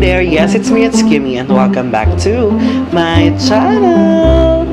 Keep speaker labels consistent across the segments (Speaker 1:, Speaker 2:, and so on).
Speaker 1: there, yes, it's me, it's Kimmy, and welcome back to my channel!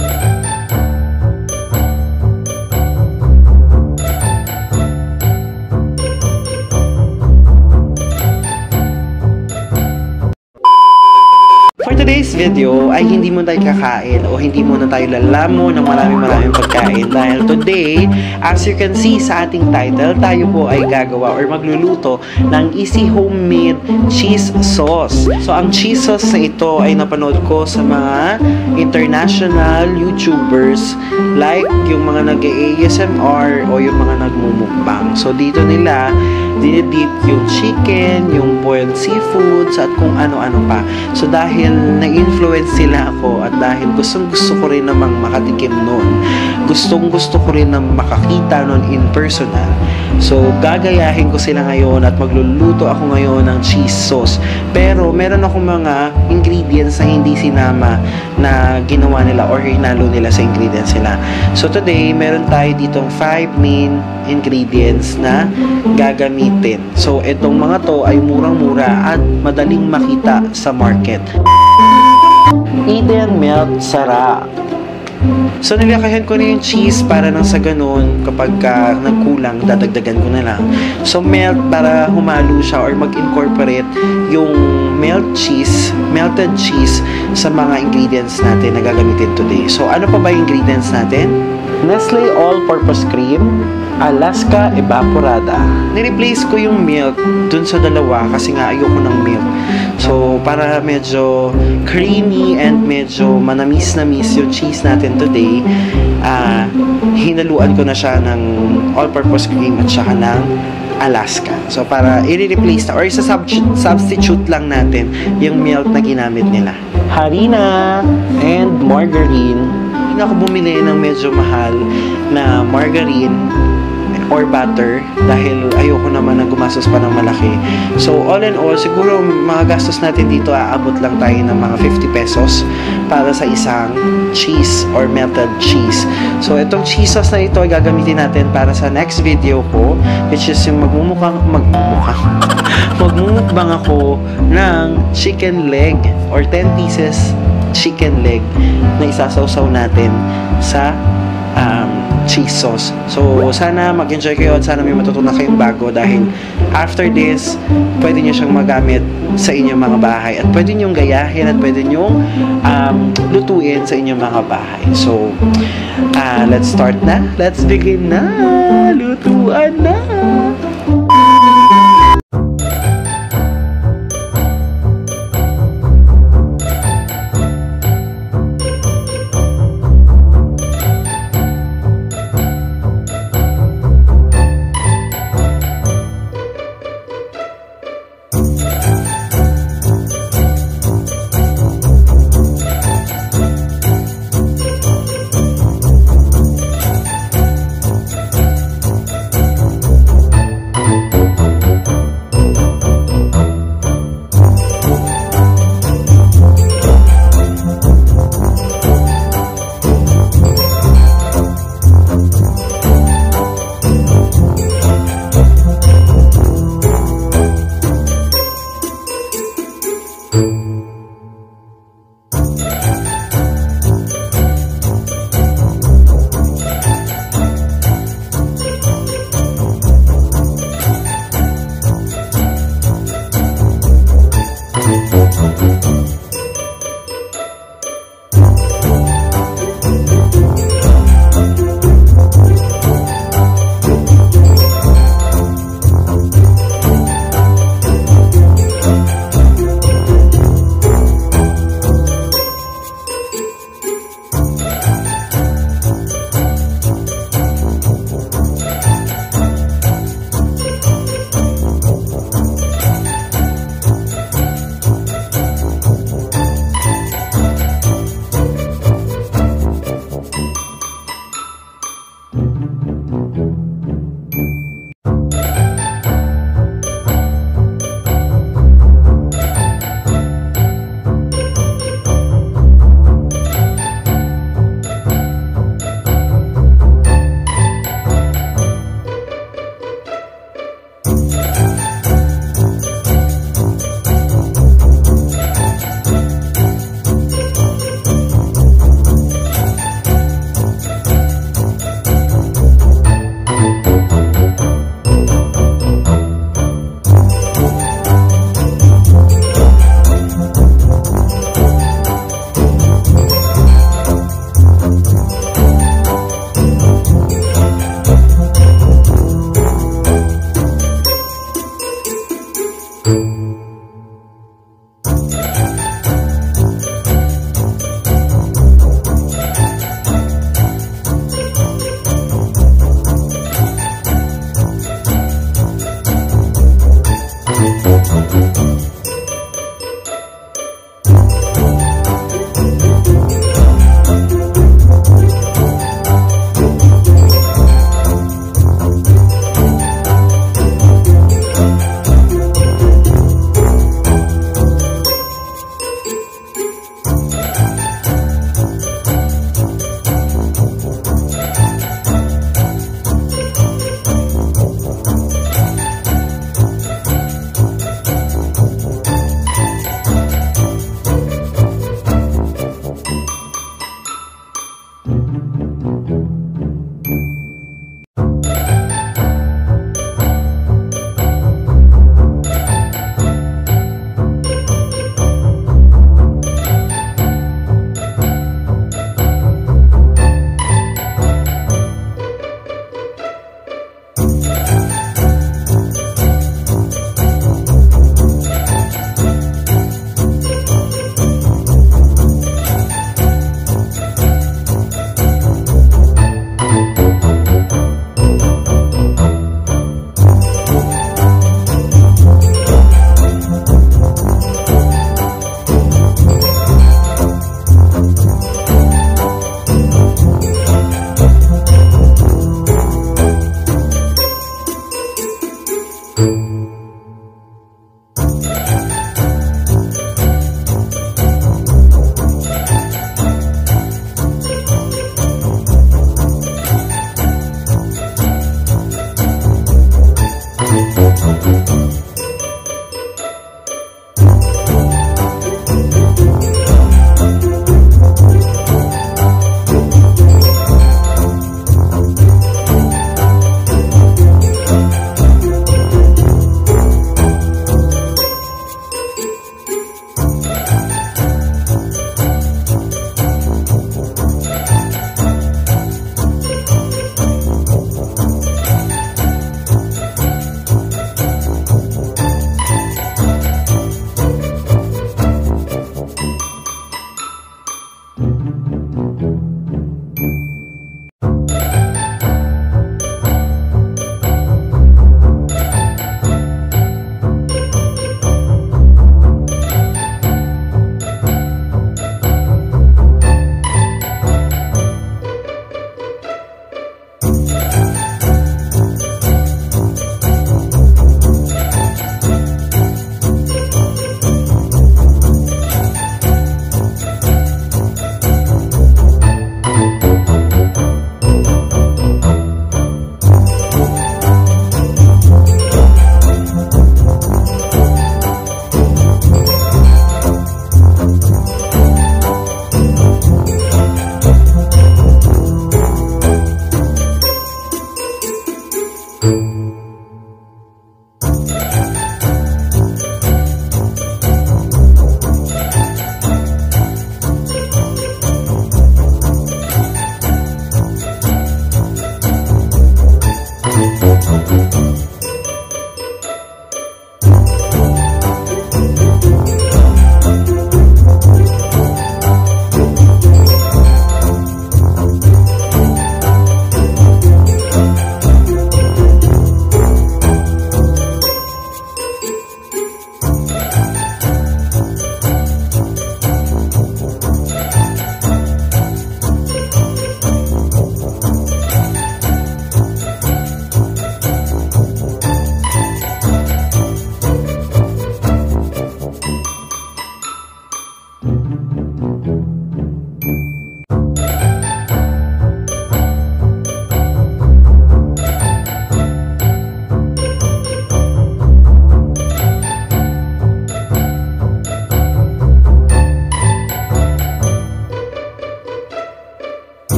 Speaker 1: For today's video ay hindi muna tayo kakain o hindi muna tayo lalamo ng maraming pagkain dahil today, as you can see sa ating title, tayo po ay gagawa or magluluto ng easy homemade cheese sauce. So ang cheese sauce na ito ay napanood ko sa mga international YouTubers like yung mga nag-ASMR o yung mga nagmumukbang. So dito nila dinidip yung chicken, yung boiled seafoods, at kung ano-ano pa. So dahil na-influence sila ako at dahil gustong-gusto ko rin namang makatikim nun, gustong-gusto ko rin na makakita nun in personal. So gagayahin ko sila ngayon at magluluto ako ngayon ng cheese sauce. Pero meron akong mga ingredients na hindi sinama na ginawa nila or hinalo nila sa ingredients nila. So today, meron tayo ditong 5 main ingredients na gagamitin. So itong mga to ay murang-mura at madaling makita sa market. Eden Melt Sarap. So nilakayan ko na yung cheese para nang sa ganun kapag nagkulang dadagdagan ko na lang. So melt para humalo siya or mag-incorporate yung melted cheese sa mga ingredients natin na gagamitin today. So ano pa ba yung ingredients natin? Nestle All-Purpose Cream, Alaska Evaporada. Nireplace ko yung milk dun sa dalawa kasi nga ayoko ng milk. So para medyo creamy and medyo manamis-namis yung cheese natin today, hinaluan ko na siya ng all-purpose cream at saka ng Alaska. So para i-replace na or substitute lang natin yung milk na ginamit nila. Harina and margarine. Hindi ako bumili ng medyo mahal na margarine or butter dahil ayoko naman na gumastos pa ng malaki. So all in all, siguro mga gastos natin dito aabot lang tayo ng mga 50 pesos para sa isang cheese or melted cheese. So itong cheese sauce na ito ay gagamitin natin para sa next video ko, which is yung magmumukbang ako ng chicken leg or 10 pieces chicken leg na isasawsaw natin sa cheese sauce. So, sana mag-enjoy kayo at sana may matutunan kayong bago dahil after this, pwede nyo siyang magamit sa inyong mga bahay at pwede nyo gayahin at pwede nyo lutuin sa inyong mga bahay. So, let's start na. Let's begin na. Lutuan na.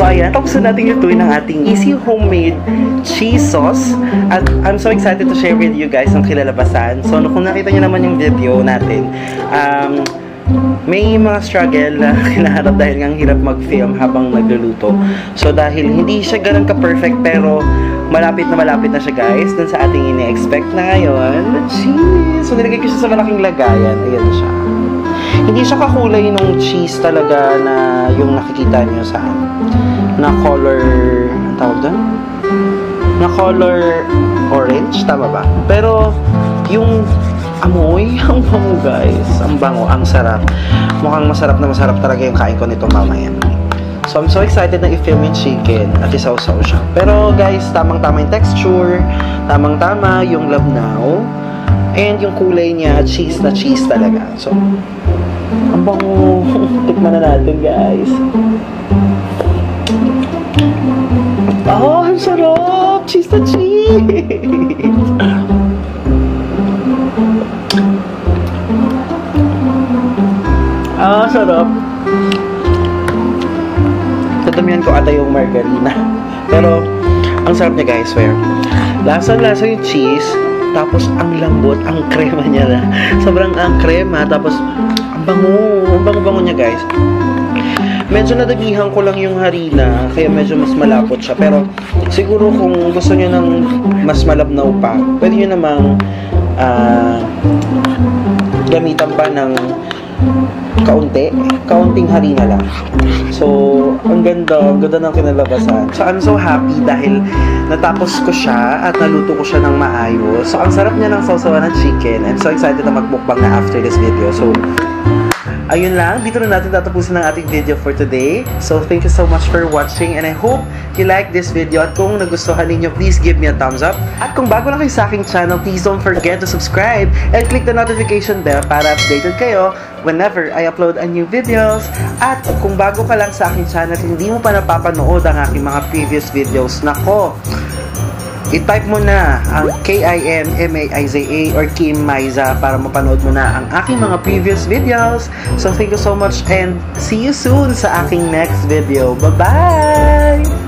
Speaker 1: So ayan, tapos na natin lutuin ang ating easy homemade cheese sauce. At I'm so excited to share with you guys ang kilalabasan. So kung nakita nyo naman yung video natin, may mga struggle na kinaharap dahil nga ang hirap mag-film habang nagluluto. So dahil hindi siya ganun ka-perfect, pero malapit na siya guys dun sa ating ini-expect na ngayon. Cheese! So nilagay ko siya sa malaking lagayan. Ayan siya. Hindi siya kakulay nung cheese talaga na yung nakikita niyo sa na color, ang tawag doon? Na color orange, tama ba? Pero yung amoy, ang bango guys. Ang bango, ang sarap. Mukhang masarap talaga yung kain ko nito mamaya. So I'm so excited na i-film yung chicken at isaw-saw siya. Pero guys, tamang-tama yung texture, tamang-tama yung labnaw, and yung kulay niya, cheese na cheese talaga. So, ang bango. Tikman na natin guys. Oh, ang sarap! Cheese na cheese! Ah, sarap. Tatamihan ko ata yung margarina. Pero, ang sarap niya guys, swear. Lasa-lasa yung cheese, tapos ang lambot, ang krema niya na. Sobrang ang krema, tapos ang bango niya guys. Medyo nadagihan ko lang yung harina, kaya medyo mas malapot siya. Pero, siguro kung gusto niyo ng mas malabnaw pa, pwede niyo namang gamitan pa ng kaunting harina lang. So, ang ganda ng kinalabasan. So, I'm so happy dahil natapos ko siya at naluto ko siya ng maayos. So, ang sarap niya ng sausawan ng chicken. I'm so excited na magmukbang na after this video. So, ayun lang, dito na natin tatapusin ang ating video for today. So, thank you so much for watching and I hope you like this video. At kung nagustuhan ninyo, please give me a thumbs up. At kung bago lang kayo sa aking channel, please don't forget to subscribe and click the notification bell para updated kayo whenever I upload a new videos. At kung bago ka lang sa aking channel, hindi mo pa napapanood ang aking mga previous videos, nako, i-type mo na ang KIMMAIZA or Kim Maiza para mapanood mo na ang aking mga previous videos. So, thank you so much and see you soon sa aking next video. Bye-bye!